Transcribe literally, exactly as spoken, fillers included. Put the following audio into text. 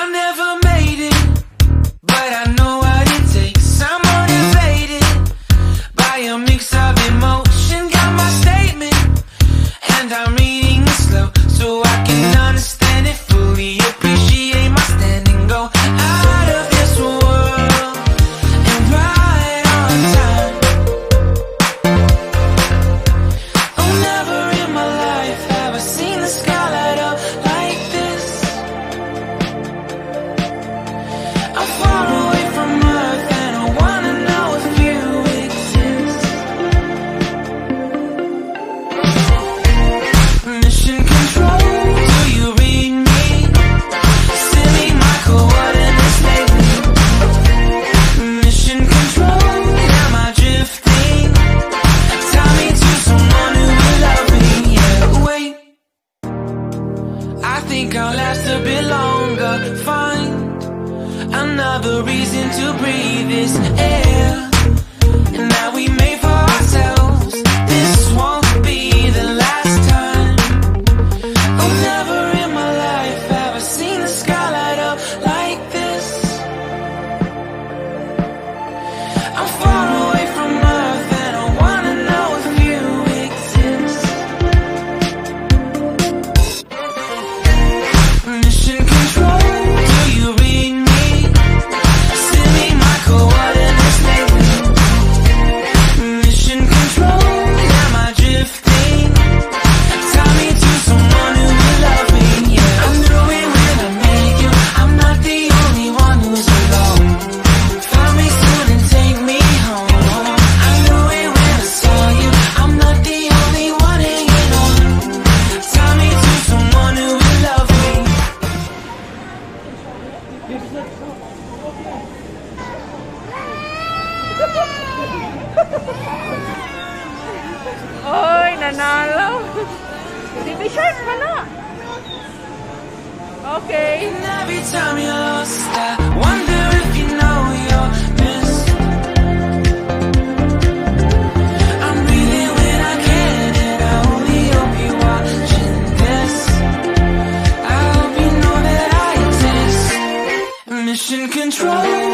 I never made it, but I know what it takes. I'm motivated by a mix of emotion. Got my statement, and I'm reading it slow so I can understand it fully. Appreciate my standing, go out of this world and right on time. Oh, never in my life have I seen the sky light up like this. I'm far away from Earth and I wanna know if you exist. Mission control, do you read me? Send me my coordinates lately. Mission control, am I drifting? Tie me to someone who will love me. Yeah, wait, I think I'll last a bit longer. Find another reason to breathe this air, and that we made for ourselves. This won't be the last time. Oh, never in my life have I seen the sky light up like this. I'm far away from Earth and I wanna know if you exist. Mission control, do you read me? Send me my coordinates lately. Mission control, am I drifting? Tie me to someone who will love me. Yeah, I knew it when I met you. I'm not the only one who's alone. Find me soon and take me home. I knew it when I saw you. I'm not the only one hanging on. Tie me to someone who will love me. Oy, nanalo. Baby shark ka na. Okay. And every time you're lost, I wonder if you know you're missed. I'm breathing when I can, and I only hope you're watching this. I hope you know that I exist. Mission control.